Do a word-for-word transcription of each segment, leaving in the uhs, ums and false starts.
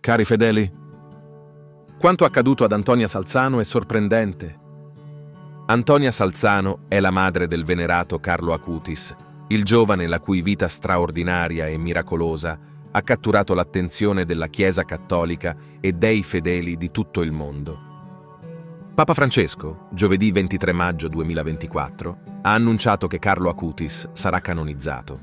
Cari fedeli, quanto accaduto ad Antonia Salzano è sorprendente. Antonia Salzano è la madre del venerato Carlo Acutis, il giovane la cui vita straordinaria e miracolosa ha catturato l'attenzione della Chiesa cattolica e dei fedeli di tutto il mondo. Papa Francesco, giovedì ventitré maggio duemilaventiquattro, ha annunciato che Carlo Acutis sarà canonizzato.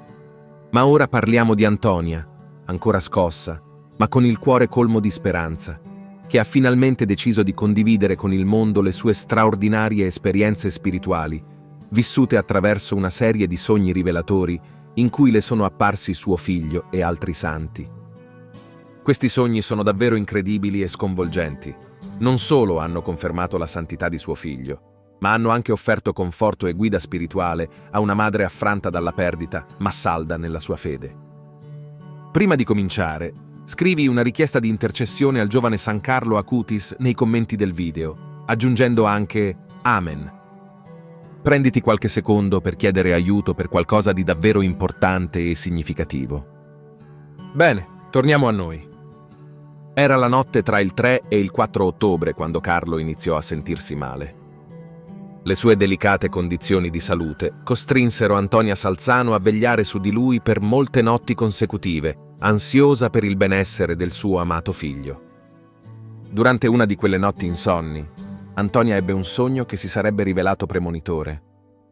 Ma ora parliamo di Antonia, ancora scossa, ma con il cuore colmo di speranza, che ha finalmente deciso di condividere con il mondo le sue straordinarie esperienze spirituali, vissute attraverso una serie di sogni rivelatori in cui le sono apparsi suo figlio e altri santi. Questi sogni sono davvero incredibili e sconvolgenti. Non solo hanno confermato la santità di suo figlio, ma hanno anche offerto conforto e guida spirituale a una madre affranta dalla perdita, ma salda nella sua fede. Prima di cominciare, scrivi una richiesta di intercessione al giovane San Carlo Acutis nei commenti del video, aggiungendo anche Amen. Prenditi qualche secondo per chiedere aiuto per qualcosa di davvero importante e significativo. Bene, torniamo a noi. Era la notte tra il tre e il quattro ottobre quando Carlo iniziò a sentirsi male. Le sue delicate condizioni di salute costrinsero Antonia Salzano a vegliare su di lui per molte notti consecutive, ansiosa per il benessere del suo amato figlio. Durante una di quelle notti insonni, Antonia ebbe un sogno che si sarebbe rivelato premonitore.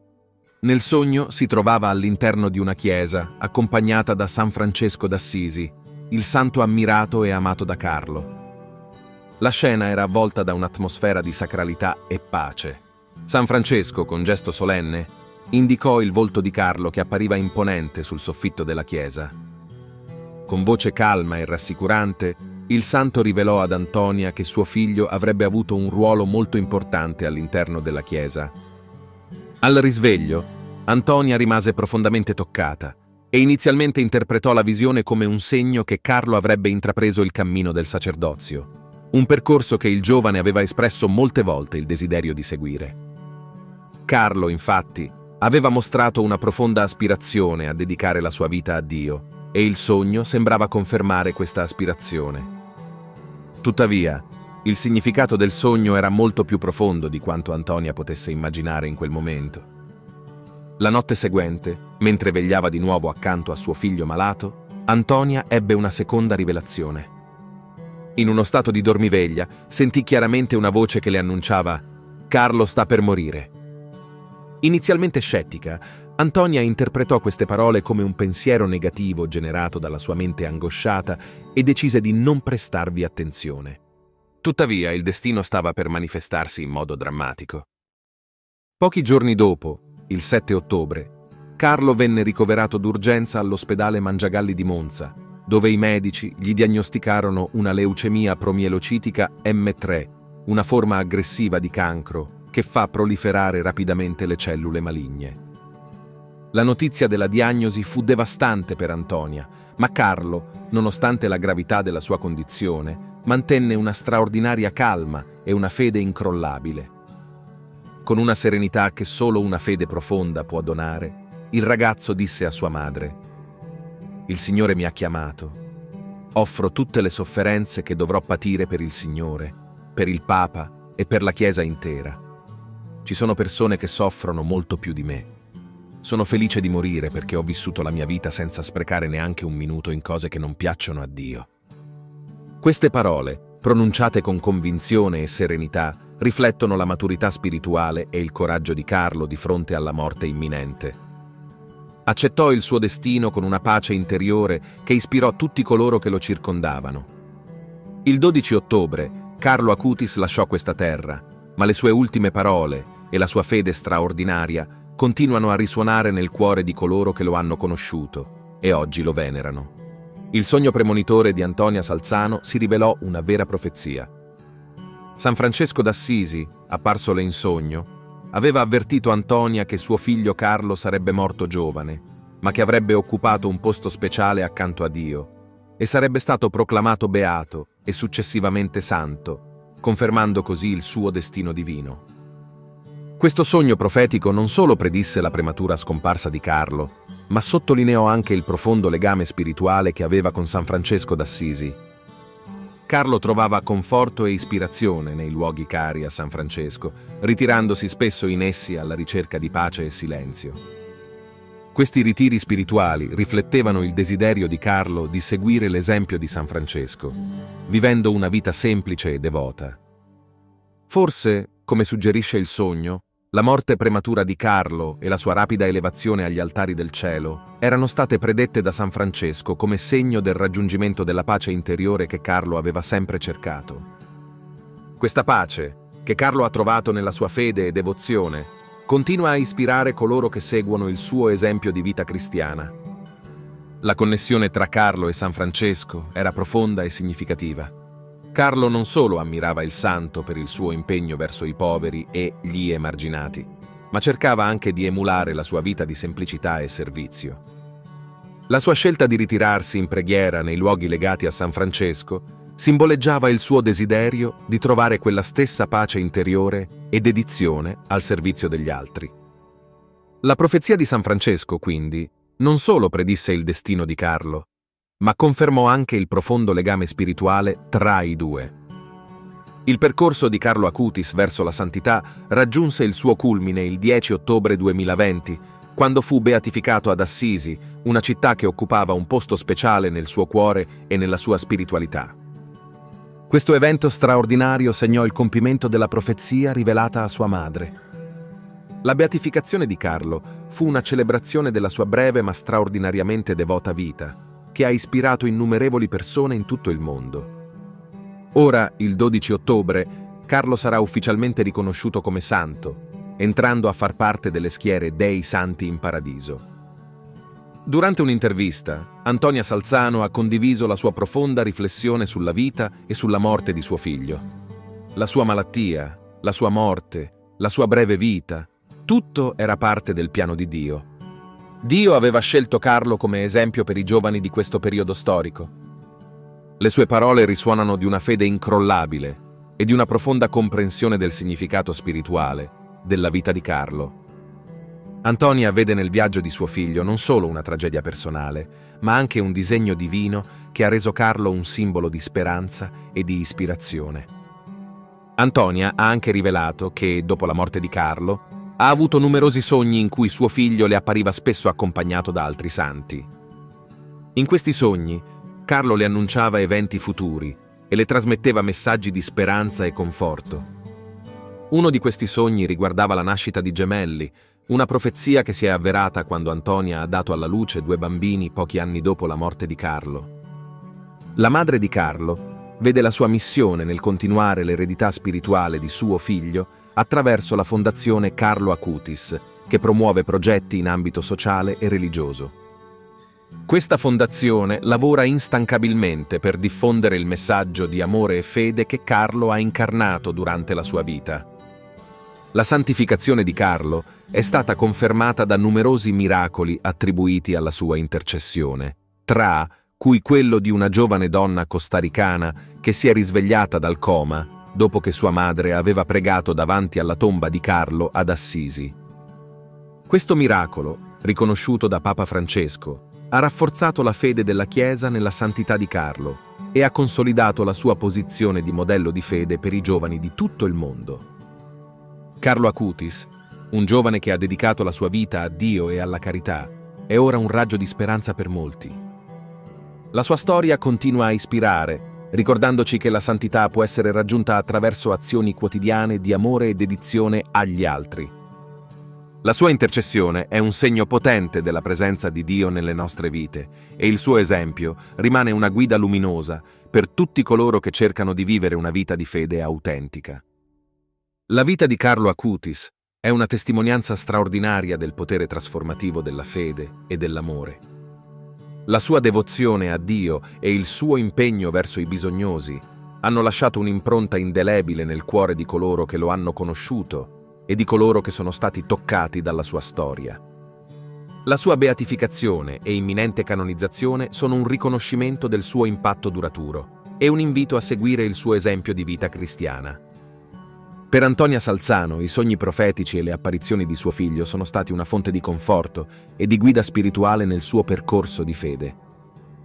Nel sogno si trovava all'interno di una chiesa, accompagnata da San Francesco d'Assisi, il santo ammirato e amato da Carlo. La scena era avvolta da un'atmosfera di sacralità e pace. San Francesco, con gesto solenne, indicò il volto di Carlo che appariva imponente sul soffitto della chiesa. Con voce calma e rassicurante, il santo rivelò ad Antonia che suo figlio avrebbe avuto un ruolo molto importante all'interno della chiesa. Al risveglio, Antonia rimase profondamente toccata e inizialmente interpretò la visione come un segno che Carlo avrebbe intrapreso il cammino del sacerdozio, un percorso che il giovane aveva espresso molte volte il desiderio di seguire. Carlo, infatti, aveva mostrato una profonda aspirazione a dedicare la sua vita a Dio, e il sogno sembrava confermare questa aspirazione. Tuttavia, il significato del sogno era molto più profondo di quanto Antonia potesse immaginare in quel momento. La notte seguente, mentre vegliava di nuovo accanto a suo figlio malato, Antonia ebbe una seconda rivelazione. In uno stato di dormiveglia, sentì chiaramente una voce che le annunciava «Carlo sta per morire». Inizialmente scettica, Antonia interpretò queste parole come un pensiero negativo generato dalla sua mente angosciata e decise di non prestarvi attenzione. Tuttavia, il destino stava per manifestarsi in modo drammatico. Pochi giorni dopo, il sette ottobre, Carlo venne ricoverato d'urgenza all'ospedale Mangiagalli di Monza, dove i medici gli diagnosticarono una leucemia promielocitica M tre, una forma aggressiva di cancro che fa proliferare rapidamente le cellule maligne. La notizia della diagnosi fu devastante per Antonia, ma Carlo, nonostante la gravità della sua condizione, mantenne una straordinaria calma e una fede incrollabile. Con una serenità che solo una fede profonda può donare, il ragazzo disse a sua madre: «Il Signore mi ha chiamato. Offro tutte le sofferenze che dovrò patire per il Signore, per il Papa e per la Chiesa intera. Ci sono persone che soffrono molto più di me. Sono felice di morire perché ho vissuto la mia vita senza sprecare neanche un minuto in cose che non piacciono a Dio». Queste parole, pronunciate con convinzione e serenità, riflettono la maturità spirituale e il coraggio di Carlo di fronte alla morte imminente. Accettò il suo destino con una pace interiore che ispirò tutti coloro che lo circondavano. Il dodici ottobre, Carlo Acutis lasciò questa terra, ma le sue ultime parole e la sua fede straordinaria continuano a risuonare nel cuore di coloro che lo hanno conosciuto e oggi lo venerano. Il sogno premonitore di Antonia Salzano si rivelò una vera profezia. San Francesco d'Assisi, apparsole in sogno, aveva avvertito Antonia che suo figlio Carlo sarebbe morto giovane, ma che avrebbe occupato un posto speciale accanto a Dio e sarebbe stato proclamato beato e successivamente santo, confermando così il suo destino divino. Questo sogno profetico non solo predisse la prematura scomparsa di Carlo, ma sottolineò anche il profondo legame spirituale che aveva con San Francesco d'Assisi. Carlo trovava conforto e ispirazione nei luoghi cari a San Francesco, ritirandosi spesso in essi alla ricerca di pace e silenzio. Questi ritiri spirituali riflettevano il desiderio di Carlo di seguire l'esempio di San Francesco, vivendo una vita semplice e devota. Forse, come suggerisce il sogno, la morte prematura di Carlo e la sua rapida elevazione agli altari del cielo erano state predette da San Francesco come segno del raggiungimento della pace interiore che Carlo aveva sempre cercato. Questa pace, che Carlo ha trovato nella sua fede e devozione, continua a ispirare coloro che seguono il suo esempio di vita cristiana. La connessione tra Carlo e San Francesco era profonda e significativa. Carlo non solo ammirava il santo per il suo impegno verso i poveri e gli emarginati, ma cercava anche di emulare la sua vita di semplicità e servizio. La sua scelta di ritirarsi in preghiera nei luoghi legati a San Francesco simboleggiava il suo desiderio di trovare quella stessa pace interiore e dedizione al servizio degli altri. La profezia di San Francesco, quindi, non solo predisse il destino di Carlo, ma confermò anche il profondo legame spirituale tra i due. Il percorso di Carlo Acutis verso la santità raggiunse il suo culmine il dieci ottobre duemilaventi, quando fu beatificato ad Assisi, una città che occupava un posto speciale nel suo cuore e nella sua spiritualità. Questo evento straordinario segnò il compimento della profezia rivelata a sua madre. La beatificazione di Carlo fu una celebrazione della sua breve ma straordinariamente devota vita, che ha ispirato innumerevoli persone in tutto il mondo. Ora, il dodici ottobre, Carlo sarà ufficialmente riconosciuto come santo, entrando a far parte delle schiere dei santi in paradiso. Durante un'intervista, Antonia Salzano ha condiviso la sua profonda riflessione sulla vita e sulla morte di suo figlio. La sua malattia, la sua morte, la sua breve vita, tutto era parte del piano di Dio. Dio aveva scelto Carlo come esempio per i giovani di questo periodo storico. Le sue parole risuonano di una fede incrollabile e di una profonda comprensione del significato spirituale della vita di Carlo. Antonia vede nel viaggio di suo figlio non solo una tragedia personale, ma anche un disegno divino che ha reso Carlo un simbolo di speranza e di ispirazione. Antonia ha anche rivelato che, dopo la morte di Carlo, ha avuto numerosi sogni in cui suo figlio le appariva spesso accompagnato da altri santi. In questi sogni, Carlo le annunciava eventi futuri e le trasmetteva messaggi di speranza e conforto. Uno di questi sogni riguardava la nascita di gemelli, una profezia che si è avverata quando Antonia ha dato alla luce due bambini pochi anni dopo la morte di Carlo. La madre di Carlo vede la sua missione nel continuare l'eredità spirituale di suo figlio attraverso la fondazione Carlo Acutis, che promuove progetti in ambito sociale e religioso. Questa fondazione lavora instancabilmente per diffondere il messaggio di amore e fede che Carlo ha incarnato durante la sua vita. La santificazione di Carlo è stata confermata da numerosi miracoli attribuiti alla sua intercessione, tra cui quello di una giovane donna costaricana che si è risvegliata dal coma dopo che sua madre aveva pregato davanti alla tomba di Carlo ad Assisi. Questo miracolo, riconosciuto da Papa Francesco, ha rafforzato la fede della Chiesa nella santità di Carlo e ha consolidato la sua posizione di modello di fede per i giovani di tutto il mondo. Carlo Acutis, un giovane che ha dedicato la sua vita a Dio e alla carità, è ora un raggio di speranza per molti. La sua storia continua a ispirare, ricordandoci che la santità può essere raggiunta attraverso azioni quotidiane di amore e dedizione agli altri. La sua intercessione è un segno potente della presenza di Dio nelle nostre vite e il suo esempio rimane una guida luminosa per tutti coloro che cercano di vivere una vita di fede autentica. La vita di Carlo Acutis è una testimonianza straordinaria del potere trasformativo della fede e dell'amore. La sua devozione a Dio e il suo impegno verso i bisognosi hanno lasciato un'impronta indelebile nel cuore di coloro che lo hanno conosciuto e di coloro che sono stati toccati dalla sua storia. La sua beatificazione e imminente canonizzazione sono un riconoscimento del suo impatto duraturo e un invito a seguire il suo esempio di vita cristiana. Per Antonia Salzano, i sogni profetici e le apparizioni di suo figlio sono stati una fonte di conforto e di guida spirituale nel suo percorso di fede.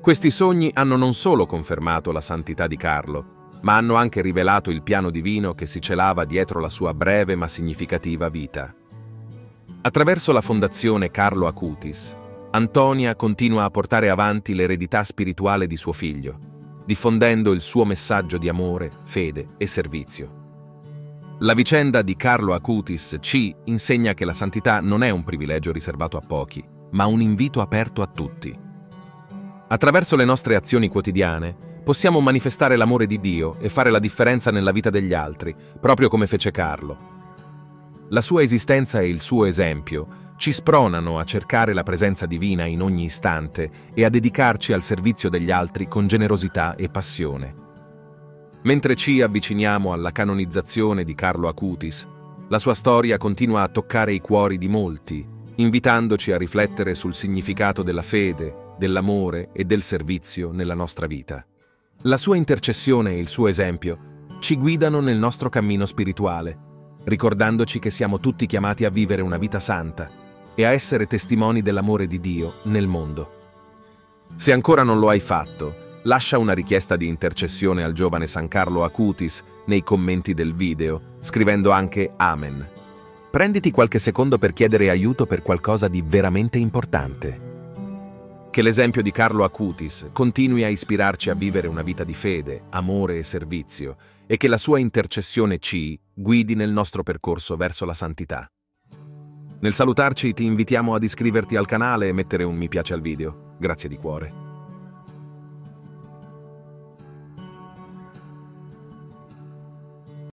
Questi sogni hanno non solo confermato la santità di Carlo, ma hanno anche rivelato il piano divino che si celava dietro la sua breve ma significativa vita. Attraverso la fondazione Carlo Acutis, Antonia continua a portare avanti l'eredità spirituale di suo figlio, diffondendo il suo messaggio di amore, fede e servizio. La vicenda di Carlo Acutis ci insegna che la santità non è un privilegio riservato a pochi, ma un invito aperto a tutti. Attraverso le nostre azioni quotidiane possiamo manifestare l'amore di Dio e fare la differenza nella vita degli altri, proprio come fece Carlo. La sua esistenza e il suo esempio ci spronano a cercare la presenza divina in ogni istante e a dedicarci al servizio degli altri con generosità e passione. Mentre ci avviciniamo alla canonizzazione di Carlo Acutis, la sua storia continua a toccare i cuori di molti, invitandoci a riflettere sul significato della fede, dell'amore e del servizio nella nostra vita. La sua intercessione e il suo esempio ci guidano nel nostro cammino spirituale, ricordandoci che siamo tutti chiamati a vivere una vita santa e a essere testimoni dell'amore di Dio nel mondo. Se ancora non lo hai fatto, lascia una richiesta di intercessione al giovane San Carlo Acutis nei commenti del video, scrivendo anche Amen. Prenditi qualche secondo per chiedere aiuto per qualcosa di veramente importante. Che l'esempio di Carlo Acutis continui a ispirarci a vivere una vita di fede, amore e servizio, e che la sua intercessione ci guidi nel nostro percorso verso la santità. Nel salutarci ti invitiamo ad iscriverti al canale e mettere un mi piace al video. Grazie di cuore.